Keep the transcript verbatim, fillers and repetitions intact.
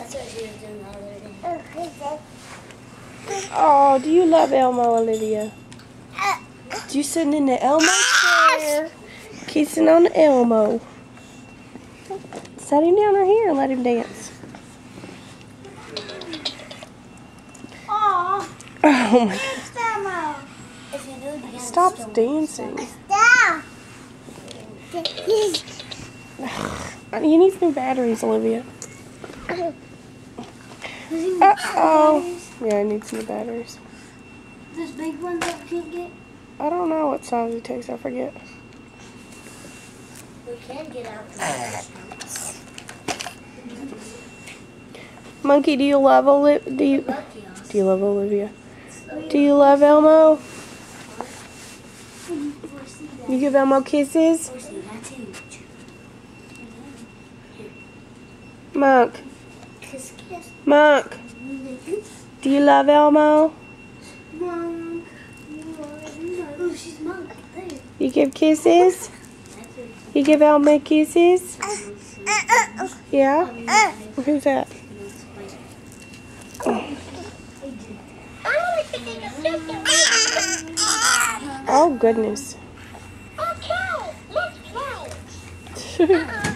That's what she was doing the other day. Oh, do you love Elmo, Olivia? You sitting in the Elmo chair, kissing on the Elmo. Set him down right here and let him dance. Aww. Oh my God. Stop dancing. Stop. You need some batteries, Olivia. Uh-oh. Yeah, I need some batteries. This big one that we can't get? I don't know what size it takes. I forget. We can get out the Monkey, do you love Olivia? Do you, do you love Olivia? Do you love Elmo? You give Elmo kisses? Monk. Monk. Do you love Elmo? You give kisses? You give Elmo kisses? Yeah? Who's that? Oh, goodness. Okay, let's play.